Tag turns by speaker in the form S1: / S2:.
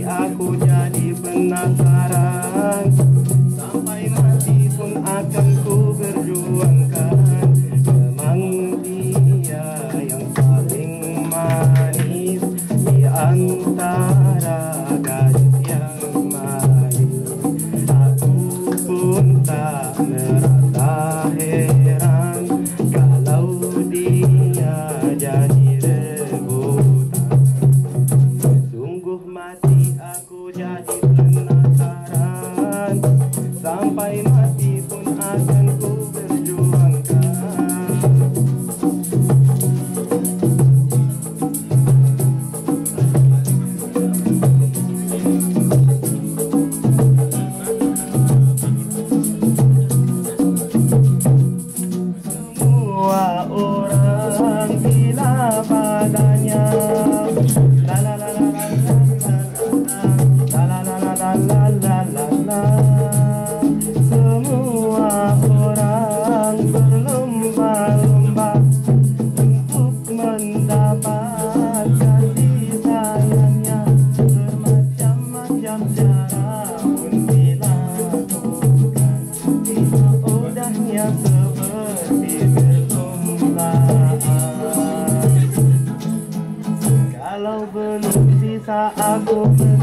S1: aku jadi penasaran. Sampai mati pun akan ku berjuangkan. Memang dia yang paling manis di antara gadis yang manis. Aku pun tak merasa heran kalau dia jadi rebutan. Sungguh mati aku jadi penasaran. Sampai mati pun akan ku berjuangkan. Semua orang gila padanya. La la la la la la la la la la la la. Semua orang berlomba-lomba untuk mendapatkan kasih sayangnya. Bermacam-macam cara pun dilakukan. Udahnya seperti berlombaan. Kalau belum bisa aku